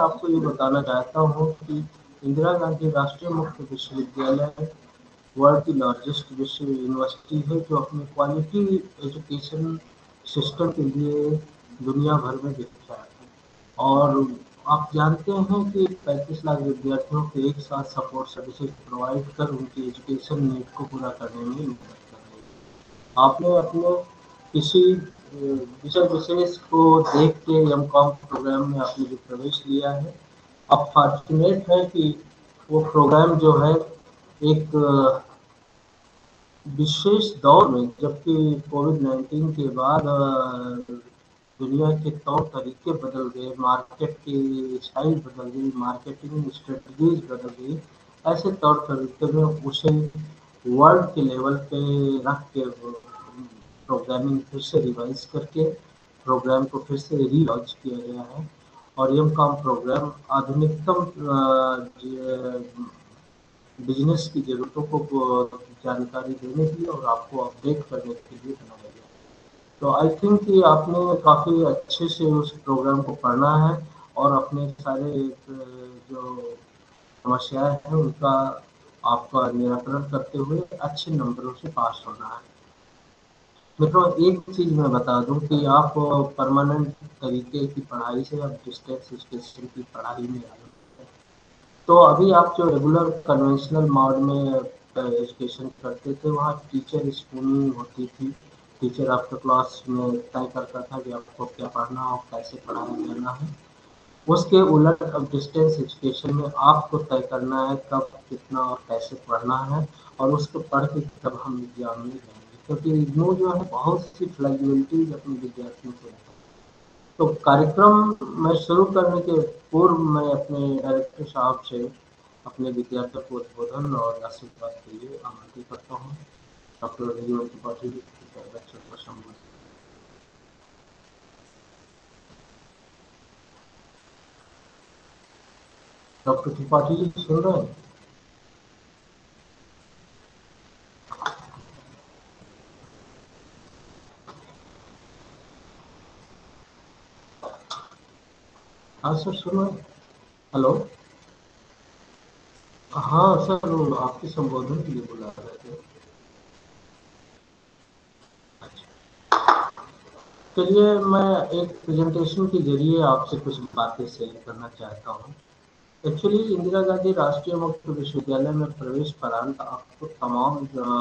आपको ये बताना चाहता हूँ कि इंदिरा गांधी राष्ट्रीय मुक्त विश्वविद्यालय वर्ल्ड की लार्जेस्ट विश्व यूनिवर्सिटी है, जो अपने क्वालिटी एजुकेशन सिस्टम के लिए दुनिया भर में विख्यात है। और आप जानते हैं कि 35 लाख विद्यार्थियों को एक साथ सपोर्ट सर्विसेज प्रोवाइड कर उनकी एजुकेशन नीड को पूरा करने में मदद कर रही है। आपने अपने किसी विषय विशेष को देख के एम.कॉम प्रोग्राम में आपने जो प्रवेश लिया है, आप फॉर्चुनेट है कि वो प्रोग्राम जो है एक विशेष दौर में, जबकि कोविड-19 के बाद दुनिया के तौर तरीके बदल गए, मार्केट की स्टाइल बदल गई, मार्केटिंग स्ट्रेटजीज बदल गई, ऐसे तौर तरीके में उसे वर्ल्ड के लेवल पे रख के प्रोग्रामिंग फिर से रिवाइज करके प्रोग्राम को फिर से रीलॉन्च किया गया है। और एम.कॉम प्रोग्राम आधुनिकतम बिजनेस की ज़रूरतों को जानकारी देने की और आपको अपडेट करने के लिए बनाया गया। तो आई थिंक कि आपने काफ़ी अच्छे से उस प्रोग्राम को पढ़ना है और अपने सारे जो समस्याएं हैं उनका आपका निराकरण करते हुए अच्छे नंबरों से पास होना है। मित्रों, एक चीज़ मैं बता दूं कि आप परमानेंट तरीके की पढ़ाई से अब डिस्टेंस एजुकेशन की पढ़ाई में आ गए। तो अभी आप जो रेगुलर कन्वेंशनल मोड में एजुकेशन करते थे, वहाँ टीचर स्कूलिंग होती थी। टीचर आपके क्लास में तय करता था कि आपको क्या पढ़ना और कैसे पढ़ाई करना है। उसके उलट अब डिस्टेंस एजुकेशन में आपको तय करना है कब, कितना और कैसे पढ़ना है, और उसको पढ़ के तब हम एग्जाम में जाएंगे, क्योंकि इग्नू जो है बहुत सी फ्लेक्सिबिलिटीज अपने विद्यार्थियों को देता है। तो कार्यक्रम में शुरू करने के पूर्व मैं अपने डायरेक्टर साहब से अपने विद्यार्थियों को उद्बोधन और आशीर्वाद के लिए आमंत्रित करता हूँ। डॉक्टर रविंद्र त्रिपाठी जी बच्चों को संबोधित। डॉक्टर त्रिपाठी जी सुन रहे हैं? हाँ सर, सुन रहे हैं। हेलो। हाँ सर, वो आपके संबोधन के लिए बुला रहे थे। चलिए, मैं एक प्रेजेंटेशन के जरिए आपसे कुछ बातें शेयर करना चाहता हूँ। एक्चुअली इंदिरा गांधी राष्ट्रीय मुक्त विश्वविद्यालय में प्रवेश उपरांत आपको तमाम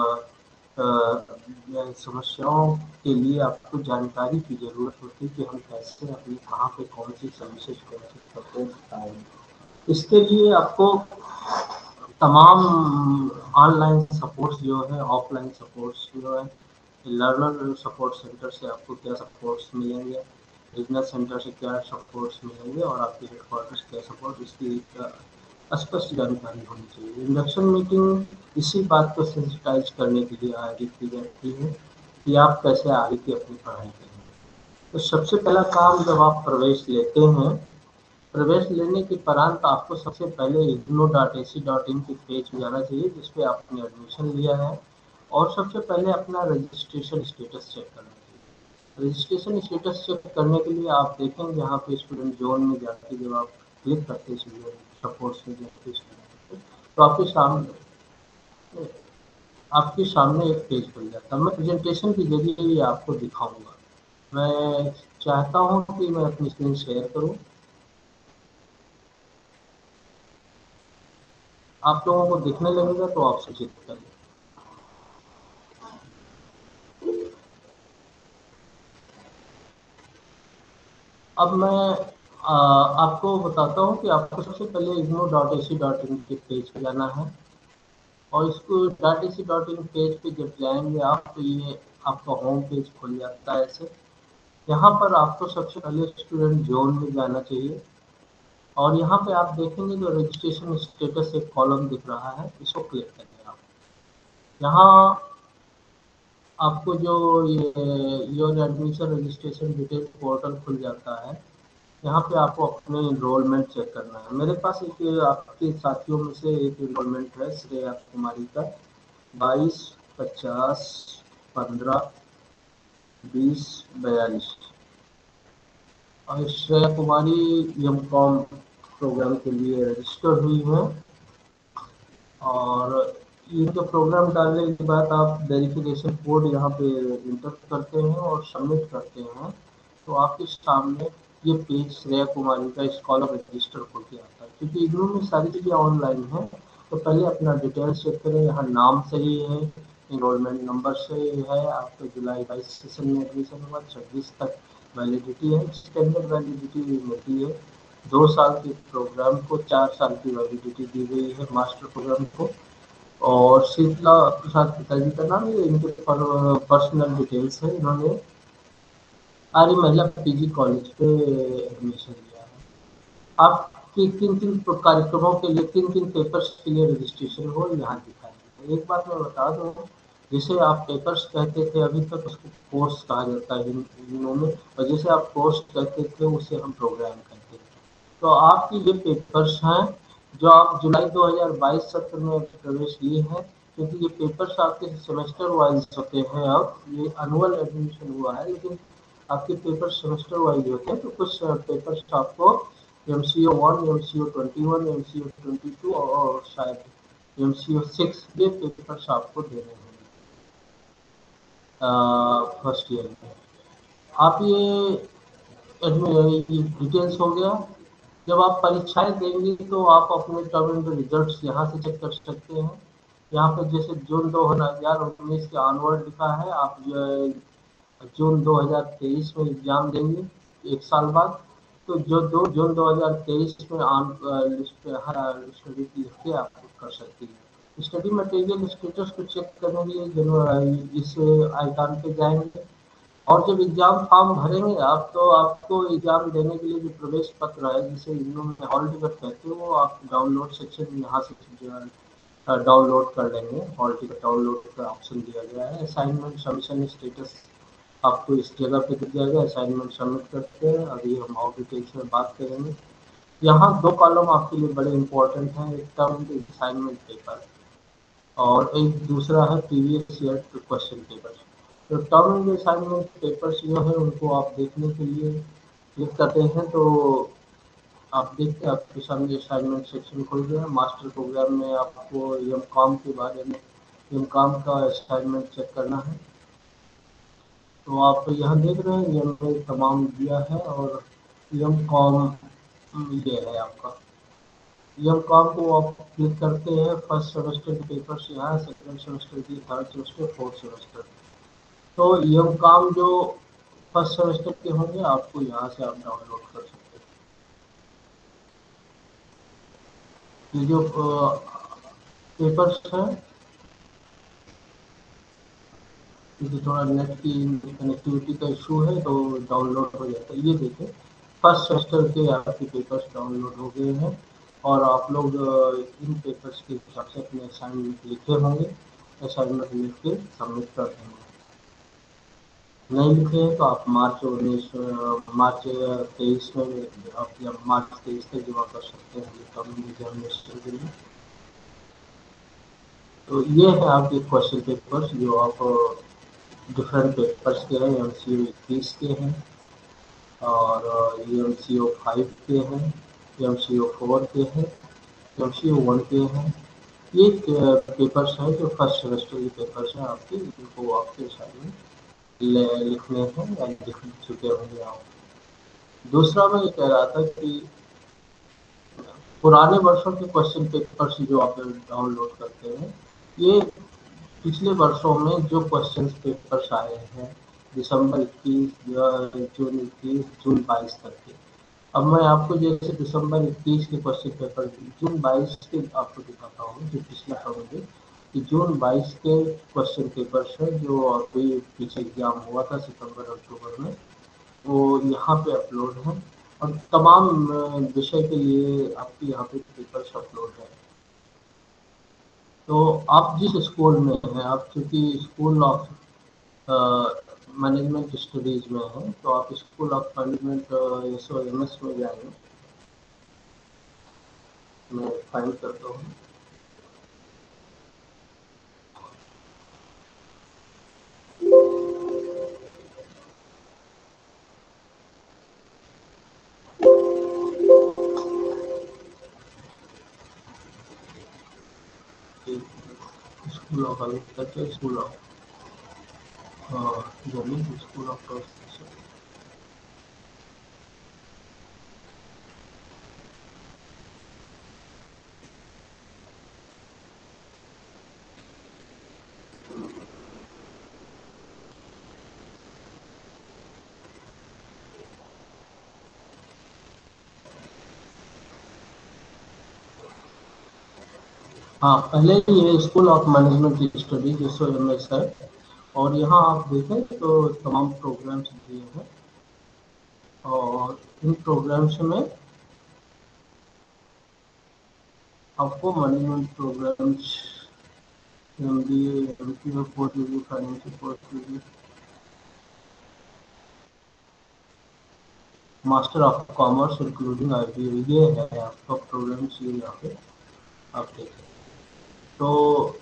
समस्याओं के लिए आपको जानकारी की जरूरत होती है कि हम कैसे अपनी कहाँ पे कौन सी सर्विसेज कौन सी सपोर्ट पाएंगे। इसके लिए आपको तमाम ऑनलाइन सपोर्ट्स जो है, ऑफलाइन सपोर्ट्स जो है, लर्नर सपोर्ट सेंटर से आपको क्या सपोर्ट्स मिलेंगे, रीजनल सेंटर से क्या सपोर्ट्स मिलेंगे, और आपके हेडक्वार्टर्स क्या सपोर्ट, इसकी एक स्पष्ट जानकारी होनी चाहिए। इंडक्शन मीटिंग इसी बात को सेंसिटाइज करने के लिए आयोजित की जाती है कि आप कैसे आगे की अपनी पढ़ाई करेंगे। तो सबसे पहला काम, जब आप प्रवेश लेते हैं, प्रवेश लेने के उपरांत आपको सबसे पहले igno.ac.in के पेज पे जाना चाहिए जिसपे आपने एडमिशन लिया है, और सबसे पहले अपना रजिस्ट्रेशन स्टेटस चेक करना चाहिए। रजिस्ट्रेशन स्टेटस चेक करने के लिए आप देखेंगे यहाँ पे स्टूडेंट जोन में जाके जब आप क्लिक करते हैं सपोर्ट्स में जाके तो आपके सामने एक पेज खुल जाता है। मैं प्रेजेंटेशन के जरिए ये आपको दिखाऊंगा। मैं चाहता हूँ कि मैं अपनी स्क्रीन शेयर करूँ। आप लोगों को दिखने लगेगा तो आप सूचित करिए। अब मैं आपको बताता हूँ कि आपको सबसे पहले igno.ac.in के पेज पे जाना है, और इसको .ac.in पेज पे जब जाएंगे आप तो ये आपका होम पेज खुल जाता है ऐसे। यहाँ पर आपको सबसे पहले स्टूडेंट जोन में जाना चाहिए, और यहाँ पे आप देखेंगे जो रजिस्ट्रेशन स्टेटस एक कॉलम दिख रहा है, इसको क्लिक करें आप। यहाँ आपको जो ये your admission registration detail portal खुल जाता है। यहाँ पे आपको अपने इनरोलमेंट चेक करना है। मेरे पास एक आपके साथियों में से एक इनरोलमेंट है, श्रेया कुमारी का, 22 50 15 20 42। और श्रेया कुमारी एम.कॉम प्रोग्राम के लिए रजिस्टर हुई हैं। और ये जो प्रोग्राम डालने के बाद आप वेरिफिकेशन कोड यहाँ पे इंटर करते हैं और सबमिट करते हैं, तो आपके सामने ये पेज श्रेया कुमारी का स्कॉलर रजिस्टर खोल के आता है। क्योंकि इग्नू में सारी चीज़ें ऑनलाइन हैं, तो पहले अपना डिटेल्स चेक करें, यहाँ नाम सही है, इनरोलमेंट नंबर सही है, आपको जुलाई 22 सेशन में एडमिशन हुआ, 26 तक वैलिडिटी है, एक्सटेंडेड वैलिडिटी मिलती है 2 साल के प्रोग्राम को, 4 साल की वैलिडिटी दी गई है मास्टर प्रोग्राम को। और शीतला प्रसाद पिताजी का नाम, ये इनके पर्सनल डिटेल्स है, इन्होंने आर्य महिला पीजी कॉलेज पे एडमिशन लिया है। आप किन किन कार्यक्रमों के लिए, किन किन पेपर्स के लिए रजिस्ट्रेशन हो, यहाँ दिखा है। एक बात मैं बता दूँ, जिसे आप पेपर्स कहते थे अभी तक, उसको कोर्स कहा जाता है हिंदियों में, और जिसे आप कोर्स कहते थे उसे हम प्रोग्राम कहते थे। तो आपकी ये पेपर्स हैं जो आप जुलाई 2022 सत्र में प्रवेश लिए हैं, क्योंकि ये पेपर्स आपके सेमेस्टर वाइज होते हैं। अब ये एनुअल एडमिशन हुआ है, लेकिन आपके पेपर सेमेस्टर वाइज होते हैं। तो कुछ पेपर्स आपको MCO 1, MCO 21, MCO 22 और शायद MCO 6, ये पेपर्स आपको देने होंगे फर्स्ट ईयर में। आप ये डिटेल्स हो गया। जब आप परीक्षाएं देंगे तो आप अपने टर्म एंड रिजल्ट्स यहाँ से चेक कर सकते हैं। यहाँ पर जैसे जून 2019 के ऑनवर्ड लिखा है, आप जून 2023 में एग्जाम देंगे 1 साल बाद, तो जो जून 2023 में ऑन लिस्ट पे हर स्टडी लिख के आप कर सकते हैं। स्टडी मटेरियल स्टेटस को चेक करने के लिए इस आइकॉन पे जाएंगे, और जब एग्जाम फॉर्म भरेंगे आप, तो आपको एग्जाम देने के लिए जो प्रवेश पत्र है, जिसे हिंदी में हॉल टिकट कहते हैं, वो आप डाउनलोड सेक्शन में यहाँ से डाउनलोड कर लेंगे। हॉल टिकट डाउनलोड का ऑप्शन दिया गया है। असाइनमेंट सबमिशन स्टेटस आपको इस जगह पे दिख जाएगा, असाइनमेंट सबमिट करते हैं। अभी हम और डिटेल्स में बात करेंगे। यहाँ 2 कॉलम आपके लिए बड़े इंपॉर्टेंट हैं, एक टर्म असाइनमेंट पेपर और एक दूसरा है प्रीवियस ईयर क्वेश्चन पेपर। तो टर्म असाइनमेंट पेपर्स जो है उनको आप देखने के लिए क्लिक करते हैं, तो आप देखते हैं आपके सामने असाइनमेंट सेक्शन खुल गया। मास्टर प्रोग्राम में आपको एम.कॉम के बारे में, एम.कॉम का असाइनमेंट चेक करना है। तो आप यहाँ देख रहे हैं एम में तमाम दिया है, और एम.कॉम ये है आपका। एम.कॉम को आप क्लिक करते हैं, फर्स्ट सेमेस्टर के पेपर्स यहाँ, सेकेंड सेमेस्टर की, थर्ड सेमेस्टर, फोर्थ सेमेस्टर। तो एम.कॉम जो फर्स्ट सेमेस्टर के होंगे, आपको यहाँ से आप डाउनलोड कर सकते हैं। ये जो पेपर्स हैं, क्योंकि थोड़ा नेट की कनेक्टिविटी का इशू है, तो डाउनलोड हो जाता है। ये देखें, फर्स्ट सेमेस्टर के आपके पेपर्स डाउनलोड हो गए हैं, और आप लोग इन पेपर्स के हिसाब से अपने असाइनमेंट लिखे होंगे, असाइनमेंट लिख के सबमिट कर देंगे। नहीं लिखे हैं तो आप मार्च 23 में, आप या मार्च 23 तक जमा कर सकते हैं टर्म एग्जामिनेशन के लिए। तो ये है आपके क्वेश्चन पेपर्स, जो आप डिफरेंट पेपर्स के हैं। MCO 21 के हैं, और MCO 5 के हैं, MCO 4 के हैं, MCO 1 के हैं। ये पेपर्स हैं जो फर्स्ट सेमेस्टर के पेपर्स हैं आपके, इनको आपके असाइनमेंट लिखने हैं या लिख चुके होंगे आप। दूसरा मैं ये कह रहा था कि पुराने वर्षों के क्वेश्चन पेपर्स जो आप डाउनलोड करते हैं, ये पिछले वर्षों में जो क्वेश्चन पेपर्स आए हैं, दिसंबर 21, जून 21, जून 22 तक के। अब मैं आपको जैसे दिसंबर 21 के क्वेश्चन पेपर, जून 22 के आपको दिखाता हूँ, जो पिछला होंगे कि जून 22 के क्वेश्चन पेपर्स हैं, जो अभी पीछे एग्जाम हुआ था सितंबर अक्टूबर में, वो यहाँ पे अपलोड है। और तमाम विषय के लिए आपके यहाँ पे पेपर्स अपलोड है। तो आप जिस स्कूल में हैं, आप चूँकि स्कूल ऑफ मैनेजमेंट स्टडीज में हैं, तो आप स्कूल ऑफ मैनेजमेंट SOMS में जाएंगे। मैं फाइल करता हूँ। School of agriculture, school of journalism, school of translation. हाँ, पहले ये school of management studies SOMS है, और यहाँ आप देखें तो तमाम प्रोग्राम्स दिए हैं, और इन प्रोग्राम्स में आपको management programmes, MBA, MPO, post degree, financial post degree, master of commerce including IBA, ये है आपका प्रोग्राम्स, ये यहाँ पे आप देखें। तो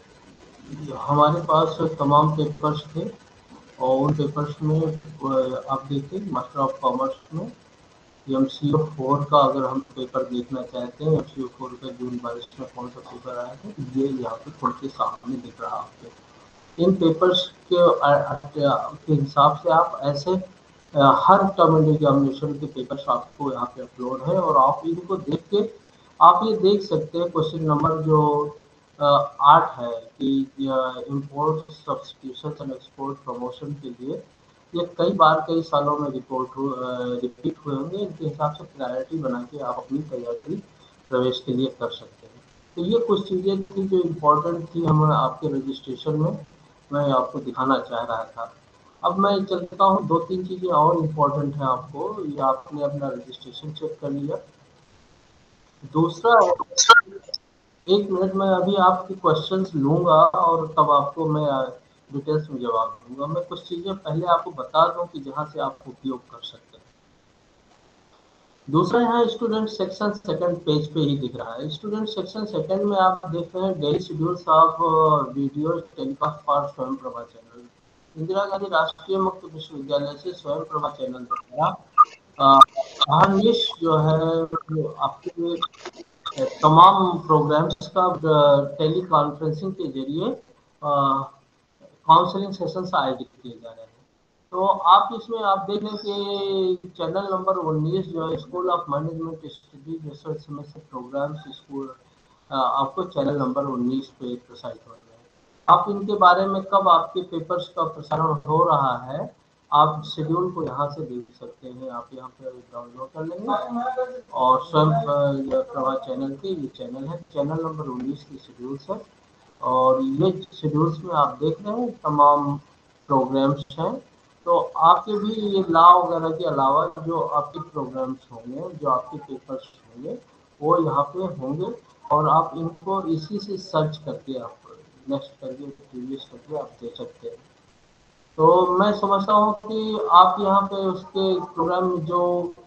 हमारे पास तमाम पेपर्स थे, और उन पेपर्स में आप देखिए मास्टर ऑफ कॉमर्स में MCO 4 का अगर हम पेपर देखना चाहते हैं, MCO 4 का जून 22 में कौन सा पेपर आया था, ये यहाँ पे खुल के सामने दिख रहा है आपको। इन पेपर्स के हिसाब से आप ऐसे हर टर्म एंड एग्जामिनेशन के पेपर्स आपको यहाँ पे अपलोड है, और आप इनको देख के आप ये देख सकते हैं क्वेश्चन नंबर जो 8 है कि import substitution and export promotion के लिए ये कई बार कई सालों में रिपीट हुए होंगे। इनके हिसाब से प्रायोरिटी बना के आप अपनी तैयारी प्रवेश के लिए कर सकते हैं। तो ये कुछ चीज़ें थी जो इम्पोर्टेंट थी हम आपके रजिस्ट्रेशन में, मैं आपको दिखाना चाह रहा था। अब मैं चलता हूँ, 2-3 चीज़ें और इम्पोर्टेंट हैं आपको, ये आपने अपना रजिस्ट्रेशन चेक कर लिया। दूसरा, 1 मिनट में अभी आपके क्वेश्चंस लूँगा, और तब आपको मैं डिटेल्स में जवाब दूँगा। मैं कुछ चीज़ें पहले आपको बता दूँ कि जहाँ से आप उपयोग कर सकते हैं। दूसरा, यहाँ स्टूडेंट सेक्शन सेकंड पेज पे ही दिख रहा है। स्टूडेंट सेक्शन सेकंड में आप देख रहे हैं daily schedules of video telecast for Swayam Prabha channel. Indira Gandhi राष्ट्रीय मुक्त विश्वविद्यालय से स्वयं प्रभा चैनल द्वारा अहर्निश जो है वो आपके तमाम प्रोग्राम्स का टेली कॉन्फ्रेंसिंग के जरिए काउंसलिंग सेशंस आयोजित किए जा रहे हैं। तो आप इसमें आप देखें कि चैनल नंबर 19 जो है school of management studies research में से प्रोग्राम्स स्कूल आपको चैनल नंबर 19 पे प्रसारित हो रहे हैं। आप इनके बारे में कब आपके पेपर्स का प्रसारण हो रहा है, आप शेड्यूल को यहाँ से देख सकते हैं। आप यहाँ पे डाउनलोड कर लेंगे, और स्वयं प्रभा चैनल के ये चैनल है, चैनल नंबर 19 की शेड्यूल्स है, और ये शेड्यूल्स में आप देख रहे हैं तमाम प्रोग्राम्स हैं। तो आपके भी ये लॉ वगैरह के अलावा जो आपके प्रोग्राम्स होंगे, जो आपके पेपर्स होंगे, वो यहाँ पे होंगे, और आप इनको इसी से सर्च करके आप नेक्स्ट करके प्रीवियस करके आप दे सकते हैं। तो मैं समझता हूँ कि आप यहाँ पे उसके प्रोग्राम जो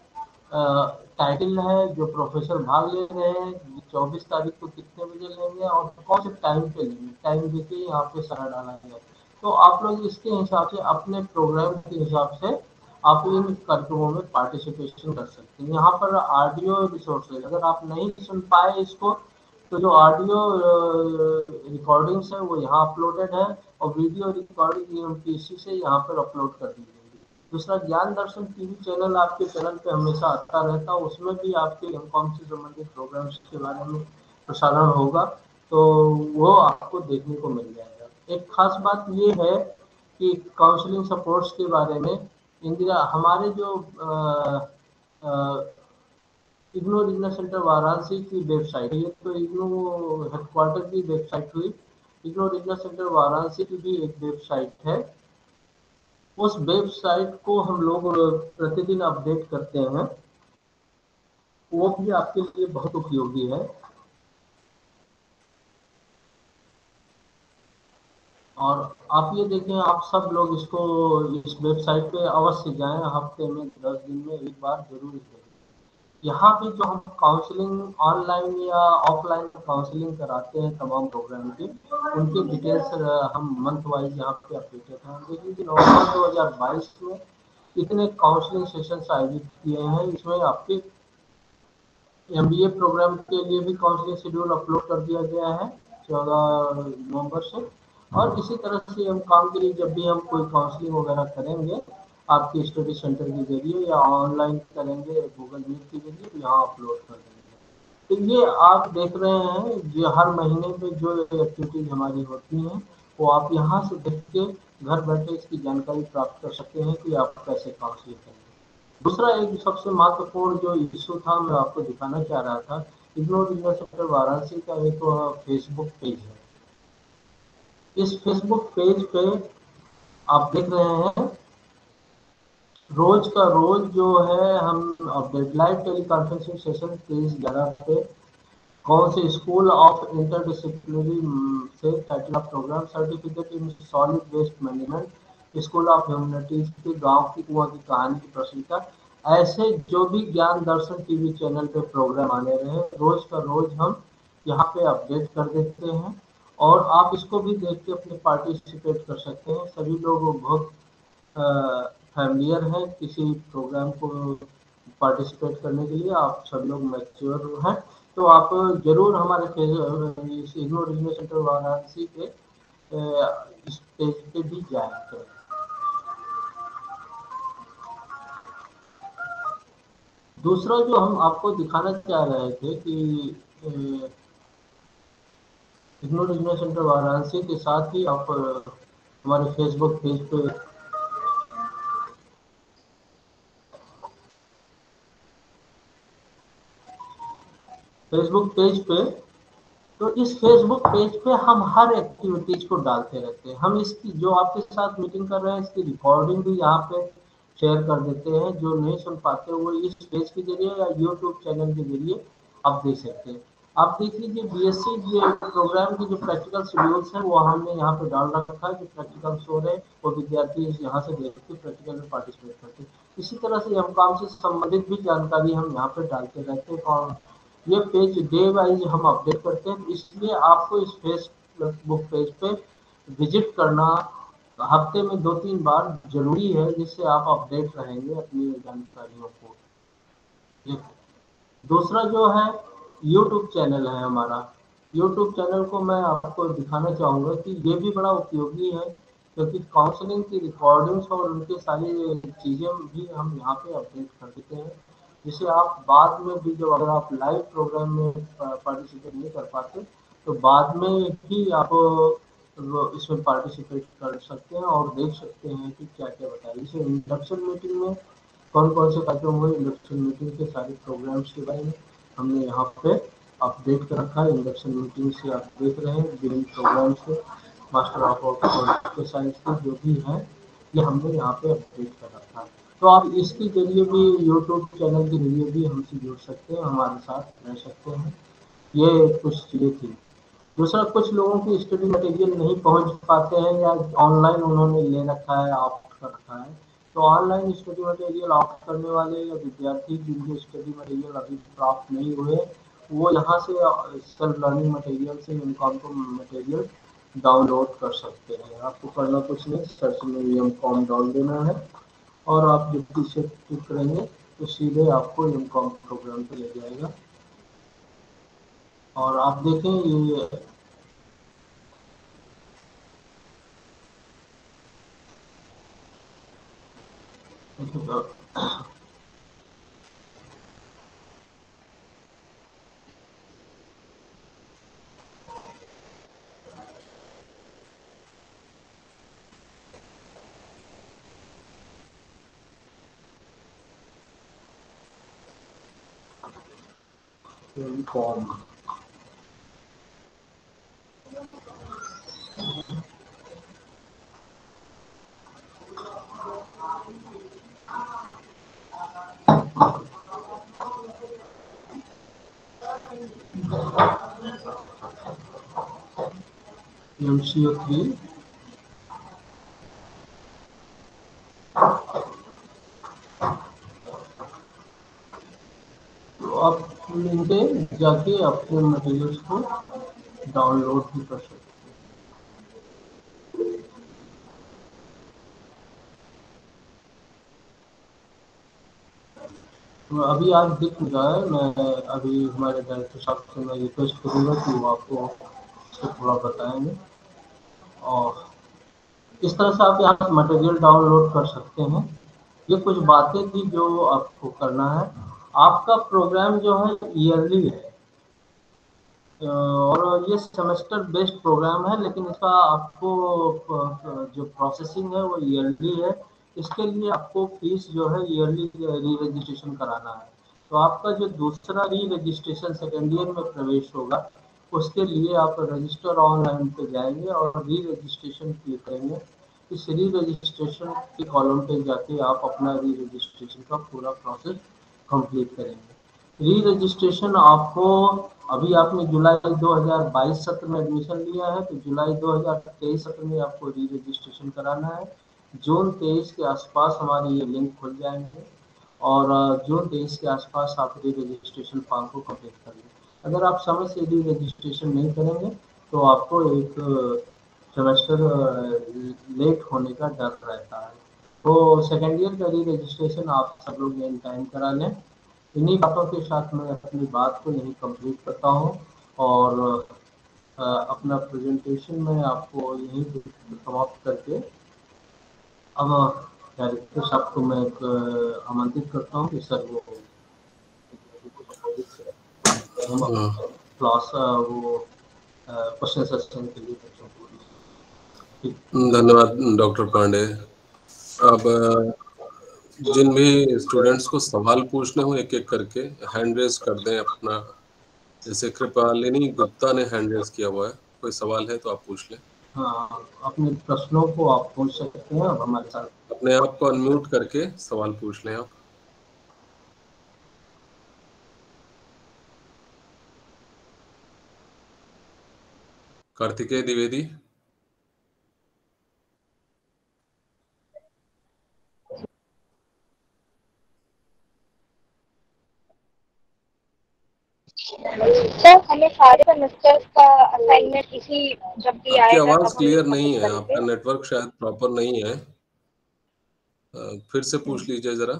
टाइटल है, जो प्रोफेसर भाग ले रहे हैं 24 तारीख को कितने बजे लेंगे और कौन से टाइम पे लेंगे, टाइम देखिए यहाँ पे सारा डाला गया। तो आप लोग इसके हिसाब से अपने प्रोग्राम के हिसाब से आप इन कार्यक्रमों में पार्टिसिपेशन कर सकते हैं। यहाँ पर ऑडियो रिसोर्सेज, अगर आप नहीं सुन पाए इसको, तो जो ऑडियो रिकॉर्डिंग्स है वो यहाँ अपलोडेड है, और वीडियो रिकॉर्डिंग EMPC से यहाँ पर अपलोड कर दी जाएगी। दूसरा, ज्ञान दर्शन टीवी चैनल आपके चैनल पे हमेशा आता रहता है, उसमें भी आपके एमकॉम से संबंधित प्रोग्राम्स के बारे में प्रसारण होगा, तो वो आपको देखने को मिल जाएगा। एक खास बात ये है कि काउंसलिंग सपोर्ट्स के बारे में इंदिरा हमारे जो इग्नू रीजनल सेंटर वाराणसी की वेबसाइट है, ये तो इग्नू हेडक्वार्टर की वेबसाइट हुई। इग्नू रीजनल सेंटर वाराणसी की भी एक वेबसाइट है, उस वेबसाइट को हम लोग प्रतिदिन अपडेट करते हैं, वो भी आपके लिए बहुत उपयोगी है। और आप ये देखें, आप सब लोग इसको इस वेबसाइट पे अवश्य जाएं, हफ्ते में 10 दिन में एक बार जरूर देखें। यहाँ पे जो हम काउंसलिंग ऑनलाइन या ऑफलाइन काउंसलिंग कराते हैं तमाम प्रोग्राम की, उनके डिटेल्स हम मंथ वाइज यहाँ पे अपडेटेड हैं। देखिए कि नवंबर 2022 में इतने काउंसलिंग सेशंस आयोजित किए हैं, इसमें आपके MBA प्रोग्राम के लिए भी काउंसलिंग शेड्यूल अपलोड कर दिया गया है 14 नवंबर से, और इसी तरह से हम काम के लिए जब भी हम कोई काउंसलिंग वगैरह करेंगे आपके स्टडी सेंटर के ज़रिए या ऑनलाइन करेंगे गूगल मीट के ज़रिए यहाँ अपलोड कर देंगे। तो ये आप देख रहे हैं जो हर महीने में जो एक्टिविटीज़ हमारी होती हैं वो आप यहाँ से देख के घर बैठे इसकी जानकारी प्राप्त कर सकते हैं कि आप कैसे काउंसलिंग करेंगे। दूसरा एक सबसे महत्वपूर्ण जो इशू था मैं आपको दिखाना चाह रहा था, इग्नोर रीजनल सेंटर वाराणसी का एक फेसबुक पेज है। इस फेसबुक पेज पे आप देख रहे हैं रोज का रोज जो है हम अपडेट लाइव टेलीकॉन्फ्रेंसिंग सेशन 23/11 पे कौन से स्कूल ऑफ इंटरडिसिप्लिनरी से title of programme certificate in solid waste management school of humanities के गांव की कुआं की कहानी की प्रस्तुता ऐसे जो भी ज्ञान दर्शन टीवी चैनल पे प्रोग्राम आने रहे रोज का रोज हम यहाँ पे अपडेट कर देते हैं और आप इसको भी देख के अपने पार्टिसिपेट कर सकते हैं। सभी लोग बहुत फैमिलियर है किसी प्रोग्राम को पार्टिसिपेट करने के लिए, आप सब लोग मैच्योर हैं, तो आप जरूर हमारे इग्नोर रीजनल सेंटर वाराणसी के इस पेज पे भी जाया करें। दूसरा जो हम आपको दिखाना चाह रहे थे कि इग्नोर रीजनल सेंटर वाराणसी के साथ ही आप हमारे फेसबुक पेज पे तो इस फेसबुक पेज पे हम हर एक्टिविटीज को डालते रहते हैं। हम इसकी जो आपके साथ मीटिंग कर रहे हैं इसकी रिकॉर्डिंग भी यहाँ पे शेयर कर देते हैं। जो नहीं सुन पाते वो इस पेज के जरिए या यूट्यूब चैनल के जरिए आप देख सकते हैं। आप देख लीजिए बीएससी प्रोग्राम की जो प्रैक्टिकल शेड्यूल्स हैं वो हमने यहाँ पे डाल रखा है। जो प्रैक्टिकल शो है वो विद्यार्थी यहाँ से देख के प्रैक्टिकल में पार्टिसिपेट करते हैं। इसी तरह से हम काम से संबंधित भी जानकारी हम यहाँ पे डालते रहते हैं और ये पेज डे वाइज हम अपडेट करते हैं। इसलिए आपको इस फेसबुक पेज पे विजिट करना हफ्ते में 2-3 बार जरूरी है जिससे आप अपडेट रहेंगे अपनी जानकारियों को। ये दूसरा जो है यूट्यूब चैनल है हमारा। यूट्यूब चैनल को मैं आपको दिखाना चाहूँगा कि ये भी बड़ा उपयोगी है क्योंकि काउंसलिंग की रिकॉर्डिंग्स और उनके सारी चीज़ें भी हम यहाँ पे अपडेट कर देते हैं जिसे आप बाद में भी जब अगर आप लाइव प्रोग्राम में पार्टिसिपेट नहीं कर पाते तो बाद में भी आप इसमें पार्टिसिपेट कर सकते हैं और देख सकते हैं कि क्या क्या बताया। जैसे इंडक्शन मीटिंग में कौन कौन से कार्यक्रम हुए इंडक्शन मीटिंग के सारे प्रोग्राम्स के बारे में हमने यहाँ पे अपडेट कर रखा है। इंडक्शन मीटिंग से आप देख रहे हैं विभिन्न प्रोग्राम से मास्टर ऑफ साइंस के जो भी हैं ये हमने यहाँ पे अपडेट कर रखा है। तो आप इसके जरिए भी यूट्यूब चैनल के जरिए भी हमसे जुड़ सकते हैं हमारे साथ रह सकते हैं। ये कुछ चीज़ें थी। दूसरा कुछ लोगों की स्टडी मटेरियल नहीं पहुंच पाते हैं या ऑनलाइन उन्होंने ले रखा है ऑप्ट कर रखा है तो ऑनलाइन स्टडी मटेरियल ऑप्ट करने वाले या विद्यार्थी जिनके स्टडी मटेरियल अभी प्राप्त नहीं हुए वो यहाँ से सेल्फ लर्निंग मटेरियल से इनकॉम को मटेरियल डाउनलोड कर सकते हैं। आपको करना कुछ नहीं सर्च में एम कॉम डाल देना है और आप जब पीछे क्लिक करेंगे तो सीधे आपको एम कॉम प्रोग्राम पे ले जाएगा और आप देखें ये फॉर्म MCO3 तो आप लिंक पे जाके अपने मटेरियल्स को डाउनलोड भी कर सकते हैं। तो अभी आज दिख चुका है। मैं अभी हमारे डायरेक्टर साहब से मैं रिक्वेस्ट करूँगा कि वो आपको इसको थोड़ा बताएंगे। और इस तरह से आप यहाँ से मटेरियल डाउनलोड कर सकते हैं। ये कुछ बातें थी जो आपको करना है। आपका प्रोग्राम जो है ईयरली है, और ये सेमेस्टर बेस्ड प्रोग्राम है, लेकिन इसका आपको जो प्रोसेसिंग है वो ईयरली है। इसके लिए आपको फीस जो है ईयरली री रजिस्ट्रेशन कराना है। तो आपका जो दूसरा री रजिस्ट्रेशन सेकेंड ईयर में प्रवेश होगा, उसके लिए आप रजिस्टर ऑनलाइन पे जाएंगे और री रजिस्ट्रेशन क्लिक करेंगे। इस री रजिस्ट्रेशन के कॉलम पे जाके आप अपना री रजिस्ट्रेशन का पूरा प्रोसेस कंप्लीट करेंगे। री रजिस्ट्रेशन आपको, अभी आपने जुलाई 2022 सत्र में एडमिशन लिया है, तो जुलाई 2023 सत्र में आपको री रजिस्ट्रेशन कराना है। जून 23 के आसपास हमारे ये लिंक खुल जाएंगे, और जून 23 के आसपास आप री रजिस्ट्रेशन फॉर्म को कंप्लीट कर लें। अगर आप समय से री रजिस्ट्रेशन नहीं करेंगे तो आपको एक सेमेस्टर लेट होने का डर रहता है। तो सेकेंड ईयर का री रजिस्ट्रेशन आप सब लोग इन टाइम करा लें। इन्हीं बातों के साथ मैं अपनी बात को यहीं कंप्लीट करता हूँ, और अपना प्रेजेंटेशन मैं आपको यहीं पे समाप्त करके अब डायरेक्टर साहब को मैं आमंत्रित करता हूँ कि सर वो हम क्लास वो क्वेश्चन सेशन के लिए बच्चों को। धन्यवाद डॉक्टर पांडे। अब जिन भी स्टूडेंट्स को सवाल पूछने हो एक एक करके हैंड रेज कर दें अपना। जैसे कृपालिनी गुप्ता ने हैंड रेज किया हुआ है, कोई सवाल है तो आप पूछ लें। हाँ, अपने प्रश्नों को आप पूछ सकते हैं अब हमारे साथ। अपने आप को अनम्यूट करके सवाल पूछ लें आप। कार्तिकेय द्विवेदी। सर हमें सारे सेमेस्टर्स का असाइनमेंट इसी जब भी आपकी आएगा आवाज तब हम क्लियर नहीं सबमिट है, करेंगे। आपका नेटवर्क शायद प्रॉपर नहीं है। फिर से पूछ लीजिए जरा।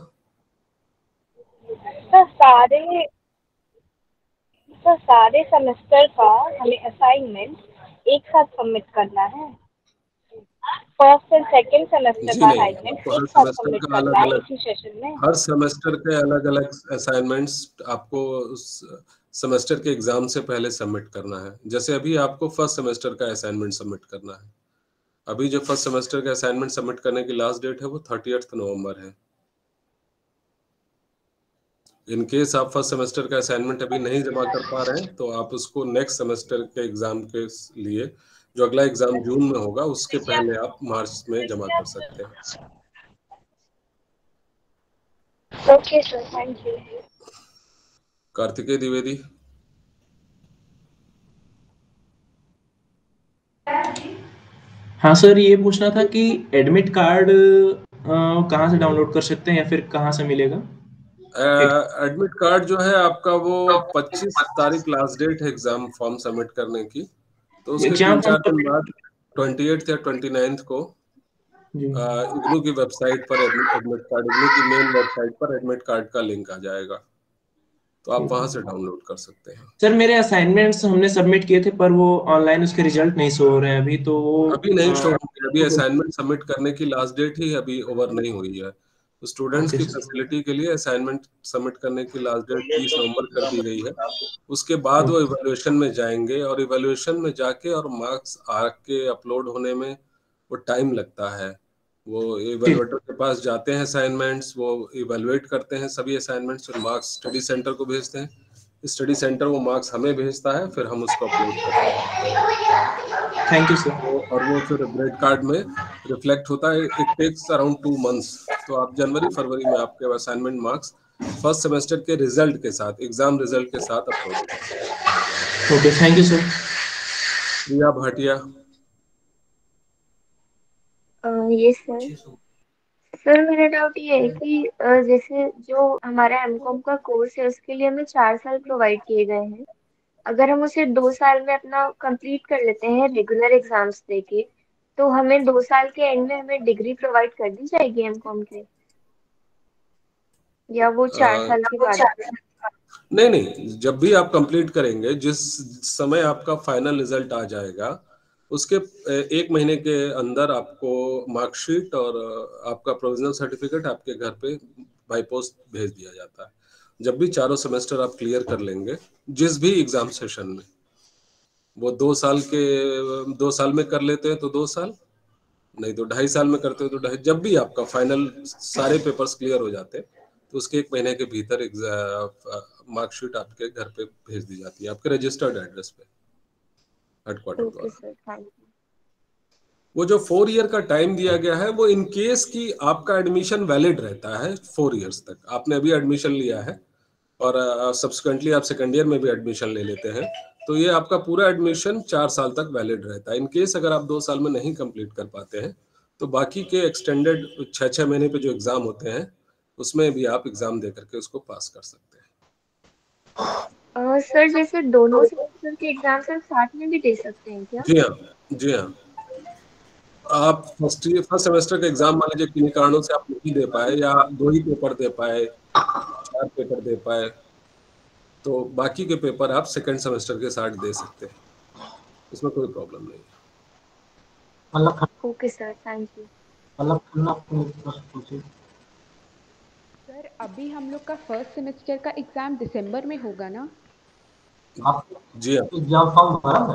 सर सारे सेमेस्टर का हमें असाइनमेंट एक साथ सबमिट करना है। फर्स्ट एंड सेकंड सेमेस्टर जी का नहीं, असाइनमेंट आपको हर एक साथ सेमेस्टर सबमिट का करना अलग है अलग, इसी सेशन में। हर सेमेस्टर के अलग अलग असाइनमेंट्स आपको उस सेमेस्टर के एग्जाम से पहले सबमिट करना है। जैसे अभी आपको फर्स्ट सेमेस्टर का असाइनमेंट सबमिट करना है। अभी जो फर्स्ट सेमेस्टर का असाइनमेंट सबमिट करने की लास्ट डेट है वो 30 नवंबर है। इन केस आप फर्स्ट सेमेस्टर का असाइनमेंट अभी नहीं जमा कर पा रहे हैं तो आप उसको नेक्स्ट सेमेस्टर के एग्जाम के लिए, जो अगला एग्जाम जून में होगा, उसके पहले आप मार्च में जमा कर सकते हैं। Okay sir, thank you. Kartikeya Dwivedi. हाँ सर, ये पूछना था कि एडमिट कार्ड कहाँ से डाउनलोड कर सकते हैं या फिर कहाँ से मिलेगा? एडमिट कार्ड जो है आपका वो 25 तारीख लास्ट डेट है एग्जाम फॉर्म सबमिट करने की। तो उसके एग्जाम तीन फॉर्म चार दिन बाद 28 या 29 को जी। इग्नू की वेबसाइट पर एडमिट कार्ड, इग्नू की मेन वेबसाइट पर एडमिट कार्ड का लिंक आ जाएगा, तो आप ठीक वहां है से डाउनलोड कर सकते हैं। सर, मेरे असाइनमेंट्स हमने सबमिट किए थे पर वो ऑनलाइन उसके रिजल्ट नहीं शो हो रहे हैं अभी, तो वो अभी नहीं शो होंगे, अभी असाइनमेंट सबमिट करने की लास्ट डेट ही अभी ओवर नहीं हुई है। तो स्टूडेंट्स ओके की सर। फैसिलिटी के लिए असाइनमेंट सबमिट करने की लास्ट डेट 30 नवंबर कर दी गई है। उसके बाद वो ओके इवैल्यूएशन में जाएंगे, और इवैल्यूएशन में जाके और मार्क्स आके अपलोड होने में वो टाइम लगता है। वो ठीक। इवैल्यूएटर के पास जाते हैं, असाइनमेंट्स वो इवैल्यूएट करते हैं सभी असाइनमेंट्स, और मार्क्स स्टडी सेंटर को भेजते हैं। स्टडी सेंटर वो मार्क्स हमें भेजता है, फिर हम उसको अपलोड करते हैं। Thank you sir. और वो फिर ग्रेड कार्ड में रिफ्लेक्ट होता है। It takes around 2 months. तो आप जनवरी फरवरी में आपके असाइनमेंट मार्क्स फर्स्ट सेमेस्टर के रिजल्ट के साथ, एग्जाम रिजल्ट के साथ अपलोड हो जाते हैं। Okay, thank you sir. Priya Bhatia. ये सर, मेरा डाउट ये है कि जैसे जो हमारा एमकॉम का कोर्स है उसके लिए हमें 4 साल प्रोवाइड किए गए हैं। अगर हम उसे 2 साल में अपना कंप्लीट कर लेते हैं रेगुलर एग्जाम्स देके, तो हमें 2 साल के एंड में हमें डिग्री प्रोवाइड कर दी जाएगी एमकॉम की, या वो 4 साल के बाद? नहीं नहीं, जब भी आप कंप्लीट करेंगे, जिस समय आपका फाइनल रिजल्ट आ जाएगा उसके 1 महीने के अंदर आपको मार्कशीट और आपका प्रोविजनल सर्टिफिकेट आपके घर पे बाय पोस्ट भेज दिया जाता है। जब भी चारों सेमेस्टर आप क्लियर कर लेंगे जिस भी एग्जाम सेशन में, वो 2 साल में कर लेते हैं तो 2 साल, नहीं तो 2.5 साल में करते हो तो 2.5, जब भी आपका फाइनल सारे पेपर्स क्लियर हो जाते हैं तो उसके 1 महीने के भीतर मार्कशीट आपके घर पे भेज दी जाती है, आपके रजिस्टर्ड एड्रेस पे हेडक्वार्टर ओके द्वारा। Sir, thank you. वो जो 4 ईयर का टाइम दिया गया है वो इन केस की आपका एडमिशन वैलिड रहता है 4 ईयर्स तक। आपने अभी एडमिशन लिया है और सब्सिक्वेंटली आप सेकंड ईयर में भी एडमिशन ले लेते हैं तो ये आपका पूरा एडमिशन 4 साल तक वैलिड रहता है। इन केस अगर आप 2 साल में नहीं कंप्लीट कर पाते हैं तो बाकी के एक्सटेंडेड 6 महीने पे जो एग्जाम होते हैं उसमें भी आप एग्जाम दे करके उसको पास कर सकते हैं। सर जैसे दोनों सेमेस्टर के एग्जाम सर साथ में भी दे सकते हैं क्या? जी हाँ, जी हाँ। आप फर्स्ट सेमेस्टर का एग्जाम मान लीजिए किन्हीं कारणों से आप नहीं दे पाए या 2 ही पेपर दे पाए, 4 पेपर दे पाए, तो बाकी के पेपर आप सेकंड सेमेस्टर के साथ दे सकते हैं, इसमें कोई प्रॉब्लम नहीं है। मतलब okay sir, thank you. Khanna अपने प्रश्न पूछिए। सर अभी हम लोग का फर्स्ट सेमेस्टर का एग्जाम दिसंबर में होगा ना? आप जी हाँ, एग्जाम फॉर्म भरा है?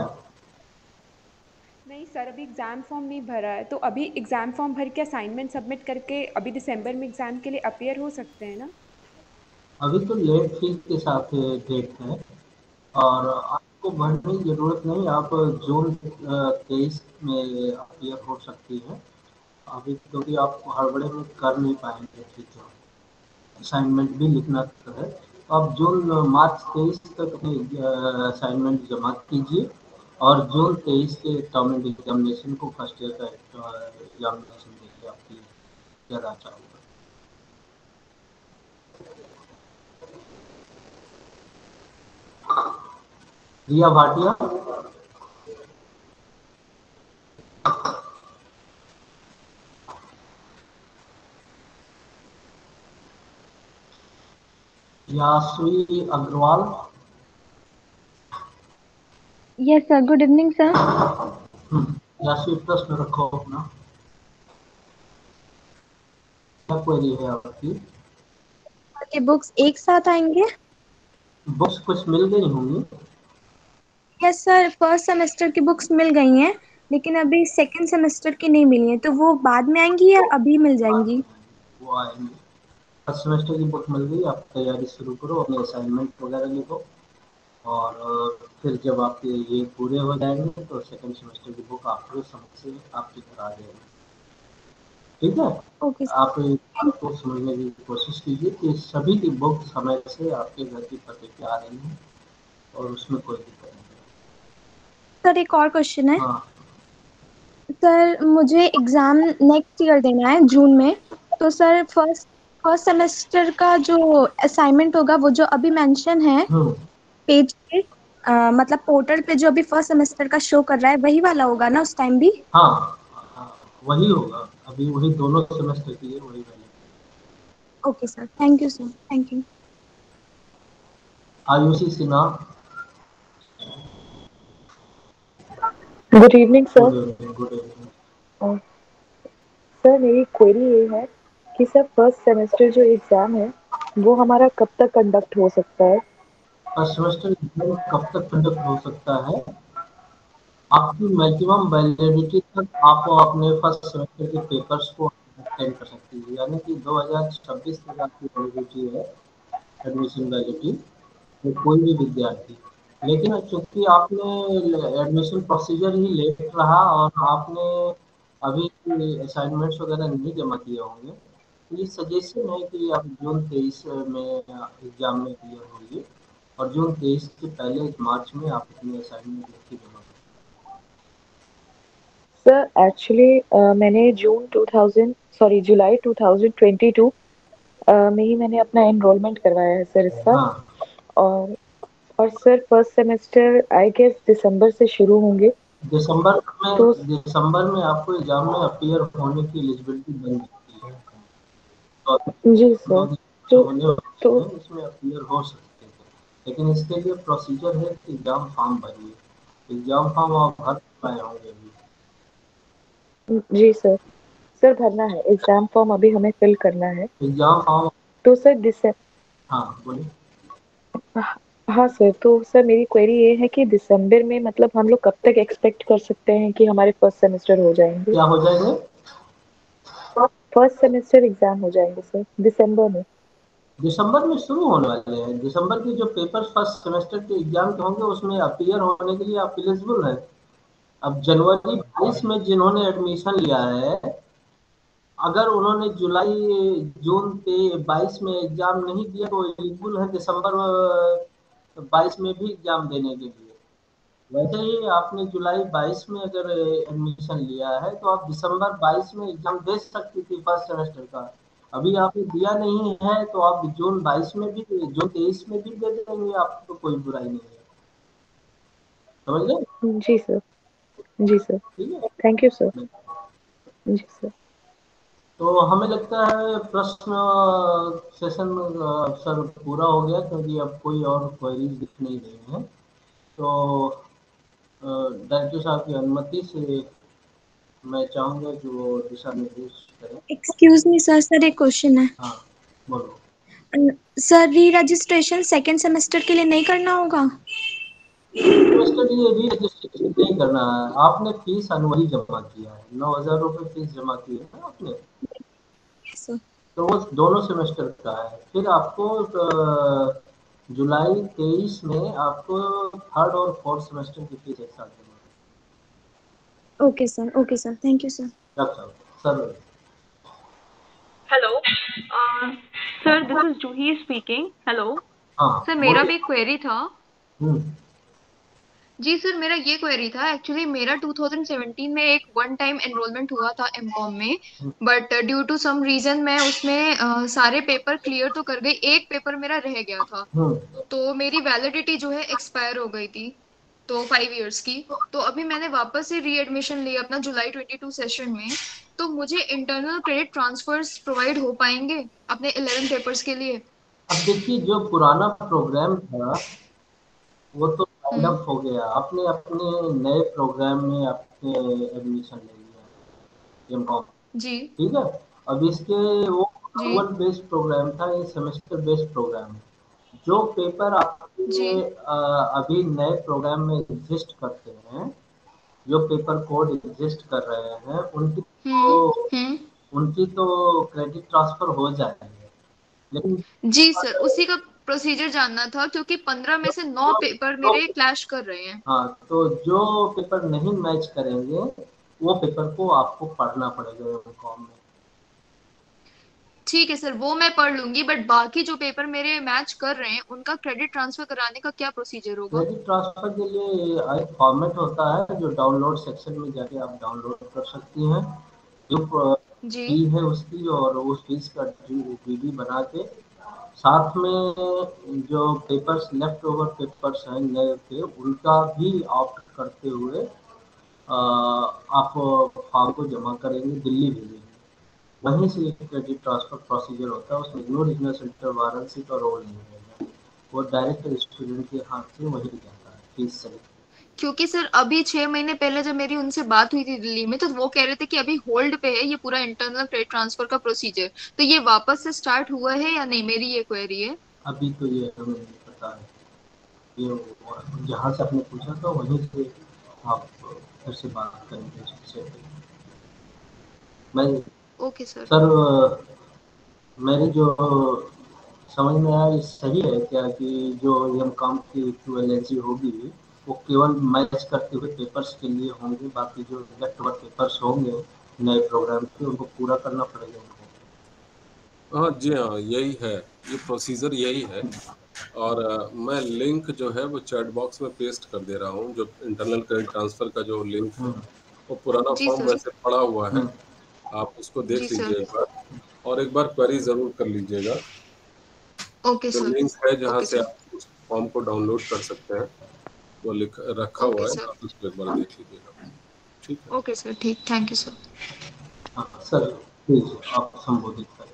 नहीं सर, अभी एग्जाम फॉर्म नहीं भरा है, तो अभी एग्जाम फॉर्म भर के असाइनमेंट सबमिट करके अभी दिसंबर में एग्जाम के लिए अपीयर हो सकते हैं ना? अभी तो लेट फीस के साथ डेट है और आपको भरने की जरूरत नहीं, आप जून 23 में अपीयर हो सकती है। अभी क्योंकि आप हड़बड़ी में कर नहीं पाएंगे, ठीक है, असाइनमेंट भी लिखना तो है, तो आप जून मार्च 23 तक अपनी असाइनमेंट जमा कीजिए और जून 23 के टर्म एंड एग्जामिनेशन को फर्स्ट ईयर का एग्जामिनेशन देखिए आपकी ज़्यादा अच्छा होगा। Riya Bhatia. Yashvi Agarwal. Yes sir, good evening sir. Yashvi प्रश्न रखो अपना, क्या क्वेरी है आपकी? के बुक्स एक साथ आएंगे? बुक्स कुछ मिल गई होंगी। यस सर, फर्स्ट सेमेस्टर की बुक्स मिल गई हैं लेकिन अभी सेकंड सेमेस्टर की नहीं मिली हैं, तो वो बाद में आएंगी या अभी मिल जाएंगी? वो आएंगे। फर्स्ट सेमेस्टर की बुक मिल गई, आप तैयारी शुरू करो, अपने असाइनमेंट वगैरह लिखो और फिर जब आपके ये पूरे हो जाएंगे तो सेकंड सेमेस्टर की बुक आपके समझ से आपके घर आ जाएगी। ठीक है, ओके आप इस बात को समझने की कोशिश कीजिए कि सभी की बुक समय से आपके घर की पते पे आ रही है और उसमें कोई दिक्कत नहीं है। सर, एक और क्वेश्चन है। हाँ, सर मुझे एग्जाम नेक्स्ट ईयर देना है जून में, तो सर फर्स्ट फर्स्ट सेमेस्टर का जो असाइनमेंट होगा वो जो अभी मेंशन है पेज पे, मतलब पोर्टल पे जो अभी फर्स्ट सेमेस्टर का शो कर रहा है वही वाला होगा ना उस टाइम भी? हाँ, हाँ, वही होगा, अभी वही दोनों सेमेस्टर की है, वही वाली। Okay sir, thank you sir, thank you. Ayushi Sinha. Good evening sir. Good evening, good evening. Sir मेरी क्वेरी ये है कि सर फर्स्ट सेमेस्टर जो एग्जाम है वो हमारा कब तक कंडक्ट हो सकता है? फर्स्ट सेमेस्टर एग्जाम कब तक कंडक्ट हो सकता है? आपकी मैक्सिमम वैलिडिटी तक आप अपने फर्स्ट सेमेस्टर के पेपर्स को अटेंड कर सकती है, यानी कि 2026 तक आपकी वैलिडिटी है, एडमिशन वैलिडिटी, तो कोई भी विद्यार्थी। लेकिन चूंकि आपने एडमिशन प्रोसीजर ही लेट रहा और आपने अभी असाइनमेंट्स वगैरह नहीं जमा किए होंगे, तो ये सजेशन है कि आप जून 23 में एग्जाम में क्लियर होइए और जून 23 के पहले मार्च में आप अपनी असाइनमेंट लिख के जमा करें। सर एक्चुअली मैंने जुलाई 2022 में ही मैंने अपना एनरोलमेंट करवाया है सर इसका। हाँ, और और sir first semester I guess दिसंबर से शुरू होंगे। तो दिसंबर में आपको एग्जाम में अपीयर होने की एलिजिबिलिटी बन जाती है, तो जी सर। 2 दिन तो होने वाले तो हैं, इसमें अपीयर हो सकते हैं, लेकिन इसके लिए प्रोसीजर है कि एग्जाम फॉर्म भरिए। एग्जाम फॉर्म आप भर पाए होंगे अभी? जी सर। सर भरना है, एग्जाम फॉर्म अभी हमें फिल करना है। Exam form? तो सर हाँ बोलिए। हाँ सर, तो सर मेरी क्वेरी ये है कि दिसंबर में मतलब हम लोग कब तक एक्सपेक्ट कर सकते हैं कि हमारे फर्स्ट सेमेस्टर हो जाएंगे? क्या हो जाएंगे? फर्स्ट सेमेस्टर एग्जाम हो जाएंगे सर दिसंबर में। दिसंबर में शुरू होने वाले हैं। दिसंबर के जो पेपर फर्स्ट सेमेस्टर के एग्जाम के होंगे उसमें अपीयर होने के लिए आप एलिजिबल हैं। अब जनवरी 22 में जिन्होंने एडमिशन लिया है, अगर उन्होंने जुलाई जून पे 22 में एग्जाम नहीं दिया तो एलिजिबल है दिसंबर 22 में भी एग्जाम देने के लिए। वैसे ही आपने जुलाई 22 में अगर एडमिशन लिया है तो आप दिसंबर 22 में एग्जाम दे सकती थी फर्स्ट सेमेस्टर का। अभी आपने दिया नहीं है तो आप जून 22 में भी, जून 23 में भी दे देंगे, आपको कोई बुराई नहीं है। समझ गए? जी सर। जी सर। ठीक है। Thank you sir. जी सर। तो हमें लगता है प्रश्न सेशन सर पूरा हो गया, क्योंकि अब कोई और क्वेरीज दिख नहीं रही हैं। तो डायरेक्टर साहब की अनुमति से मैं चाहूंगा कि वो दिशा निर्देश करें। एक्सक्यूज मी सर, एक क्वेश्चन है। हाँ बोलो। सर री रजिस्ट्रेशन सेकेंड सेमेस्टर के लिए नहीं करना होगा? सेमेस्टर के लिए री रजिस्ट्रेशन नहीं करना है। आपने फीस अनुवही जमा किया है, 9,000 रुपये फीस जमा की है ना आपने। सर तो वो दोनों सेमेस्टर का है। फिर आपको जुलाई 23 में आपको थर्ड और फोर्थ सेमेस्टर की फीस एक साथ जमा। Okay sir, thank you sir. Sir hello sir, this is Juhi speaking. Hello हाँ सर, मेरा बोलिए। भी क्वेरी था। हम्म। जी सर, मेरा ये क्वेरी था, एक्चुअली मेरा 2017 में एक वन टाइम एनरोलमेंट हुआ था एमकॉम में, but due to some reason मैं उसमें सारे पेपर क्लियर तो कर गई, एक पेपर मेरा रह गया था। तो मेरी वैलिडिटी जो है एक्सपायर हो गई थी, तो 5 इयर्स की। तो अभी मैंने वापस से री एडमिशन लिया अपना जुलाई 22 सेशन में। तो मुझे इंटरनल क्रेडिट ट्रांसफर्स प्रोवाइड हो पाएंगे अपने 11 पेपर्स के लिए? अब देखिए, जो पुराना प्रोग्राम था वो तो वाइंड अप हो गया। आपने अपने नए प्रोग्राम में आपने एडमिशन ले लिया एमकॉम, जी ठीक है। अब इसके वो जी एनुअल बेस्ड प्रोग्राम था, ये सेमेस्टर बेस्ड प्रोग्राम है। जो पेपर जी आपके अभी नए प्रोग्राम में एग्जिस्ट करते हैं, जो पेपर कोड एग्जिस्ट कर रहे हैं, हम्म उनकी तो क्रेडिट ट्रांसफर हो जाएंगे। लेकिन जी सर, उसी का प्रोसीजर जानना था, क्योंकि 15 में से 9 पेपर मेरे क्लैश कर रहे हैं। हाँ, तो जो पेपर नहीं मैच करेंगे वो पेपर को आपको पढ़ना पड़ेगा एमकॉम में। ठीक है सर, वो मैं पढ़ लूंगी, बट बाकी जो पेपर मेरे मैच कर रहे हैं उनका क्रेडिट ट्रांसफर कराने का क्या प्रोसीजर होगा? क्रेडिट ट्रांसफर के लिए एक फॉर्मेट होता है जो डाउनलोड सेक्शन में जाके आप डाउनलोड कर सकती हैं। जो जी फी है उसकी, और उस फीस का डीडी बना के साथ में जो पेपर्स लेफ्ट ओवर पेपर्स हैं नए के, उनका भी ऑप्ट करते हुए आप फॉर्म को जमा करेंगे, दिल्ली भेजेंगे। वहीं से एक क्रेडिट ट्रांसफर प्रोसीजर होता है, उसमें न्यू रीजनल सेंटर वाराणसी का रोल नहीं रहेगा, वो डायरेक्ट स्टूडेंट के हाथ से वहीं जाता है फीस सहित। क्योंकि सर अभी 6 महीने पहले जब मेरी उनसे बात हुई थी दिल्ली में, तो वो कह रहे थे कि अभी होल्ड पे है ये पूरा इंटरनल क्रेडिट ट्रांसफर का प्रोसीजर। तो ये वापस से स्टार्ट हुआ है या नहीं, मेरी ये क्वेरी है। अभी तो ये हमें नहीं पता है। ये जहाँ से आपने पूछा था वहीं से आप फिर से बात करेंगे उससे। मैं ओके सर। सर, मेरी जो समझ में आया, ये सही है क्या कि जो एमकॉम की इक्विवेलेंसी होगी वो केवल मैच करते हुए पेपर्स के लिए होंगे, बाकी जो लेफ्ट ओवर पेपर्स होंगे नए प्रोग्राम के उनको पूरा करना पड़ेगा उनको। हाँ जी, हाँ यही है, ये प्रोसीजर यही है। और मैं लिंक जो है वो चैट बॉक्स में पेस्ट कर दे रहा हूँ, जो इंटरनल क्रेडिट ट्रांसफर का जो लिंक है, वो पुराना जी फॉर्म सर। वैसे पड़ा हुआ है, आप उसको जी देख सर। लीजिए एक बार, और एक बार क्वेरी जरूर कर लीजिएगा। ओके जो सर। लिंक है जहाँ ओके से सर। आप उस फॉर्म को डाउनलोड कर सकते हैं, वो लिख रखा ओके हुआ है, सर। आप उसको एक बार देख लीजिएगा। ठीक है। ओके सर, ठीक, थैंक यू सर। हाँ सर, प्लीज आप संबोधित करें।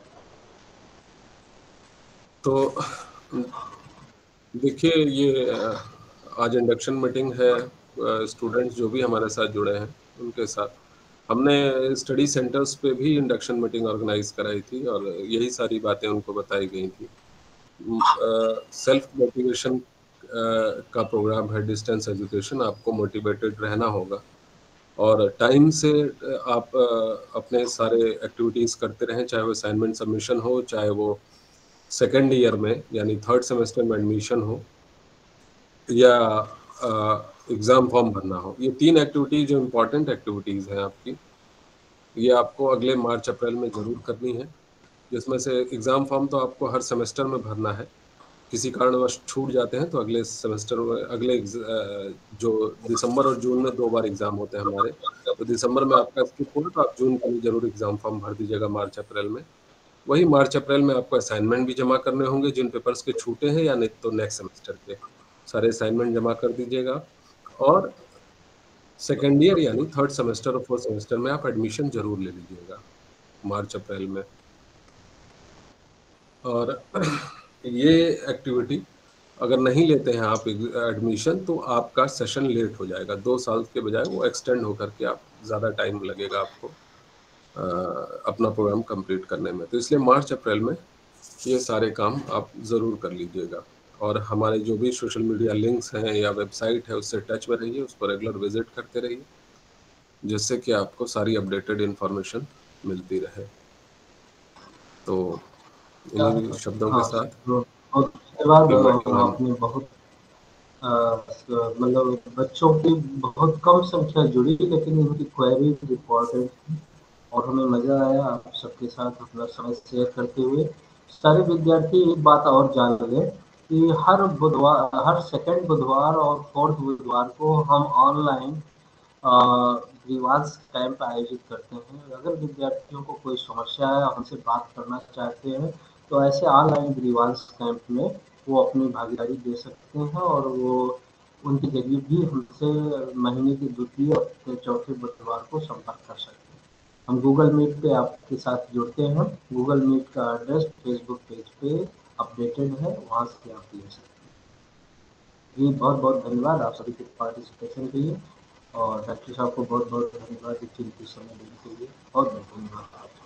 तो देखिए, ये आज इंडक्शन मीटिंग है, स्टूडेंट्स जो भी हमारे साथ जुड़े हैं उनके साथ। हमने स्टडी सेंटर्स पे भी इंडक्शन मीटिंग ऑर्गेनाइज कराई थी और यही सारी बातें उनको बताई गई थी। सेल्फ मोटिवेशन का प्रोग्राम है डिस्टेंस एजुकेशन, आपको मोटिवेटेड रहना होगा और टाइम से आप अपने सारे एक्टिविटीज़ करते रहें, चाहे वो असाइनमेंट सबमिशन हो, चाहे वो सेकेंड ईयर में यानी थर्ड सेमेस्टर में एडमिशन हो या एग्ज़ाम फॉर्म भरना हो। ये 3 एक्टिविटीज़ जो इम्पोर्टेंट एक्टिविटीज़ हैं आपकी, ये आपको अगले मार्च अप्रैल में ज़रूर करनी है। जिसमें से एग्ज़ाम फॉर्म तो आपको हर सेमेस्टर में भरना है, किसी कारणवश छूट जाते हैं तो अगले सेमेस्टर में जो दिसंबर और जून में 2 बार एग्ज़ाम होते हैं हमारे, तो दिसंबर में आपका स्किप हुआ तो आप जून के लिए ज़रूर एग्ज़ाम फॉर्म भर दीजिएगा मार्च अप्रैल में। वही मार्च अप्रैल में आपको असाइनमेंट भी जमा करने होंगे, जिन पेपर्स के छूटे हैं या नहीं तो नेक्स्ट सेमेस्टर के सारे असाइनमेंट जमा कर दीजिएगा और सेकेंड ईयर यानी थर्ड सेमेस्टर और फोर्थ सेमेस्टर में आप एडमिशन जरूर ले लीजिएगा मार्च अप्रैल में। और ये एक्टिविटी अगर नहीं लेते हैं आप एडमिशन तो आपका सेशन लेट हो जाएगा, 2 साल के बजाय वो एक्सटेंड होकर के आप ज़्यादा टाइम लगेगा आपको अपना प्रोग्राम कंप्लीट करने में। तो इसलिए मार्च अप्रैल में ये सारे काम आप ज़रूर कर लीजिएगा और हमारे जो भी सोशल मीडिया लिंक्स हैं या वेबसाइट है उससे टच में रहिए, उसको रेगुलर विजिट करते रहिए जिससे कि आपको सारी अपडेटेड इन्फॉर्मेशन मिलती रहे। तो इन्हीं शब्दों के साथ धन्यवाद। आपने बहुत मतलब बच्चों की बहुत कम संख्या जुड़ी लेकिन इनकी क्वेरी इम्पोर्टेंट थी और हमें मज़ा आया आप सबके साथ अपना समय शेयर करते हुए। सारे विद्यार्थी एक बात और जान लें कि हर सेकंड बुधवार और फोर्थ बुधवार को हम ऑनलाइन ग्रीवांस कैंप आयोजित करते हैं। अगर विद्यार्थियों को कोई समस्या है, हमसे बात करना चाहते हैं तो ऐसे ऑनलाइन ग्रीवांस कैंप में वो अपनी भागीदारी दे सकते हैं और वो उनके जरिए भी हमसे महीने के द्वितीय और चौथे बुधवार को संपर्क कर सकते हैं। हम गूगल मीट पे आपके साथ जुड़ते हैं। गूगल मीट का एड्रेस फेसबुक पेज पे अपडेटेड है, वहाँ से आप ले सकते हैं। जी बहुत बहुत धन्यवाद आप सभी के पार्टिसिपेशन के लिए और डॉक्टर साहब को बहुत बहुत धन्यवाद कीमती समय देने के लिए। बहुत बहुत धन्यवाद।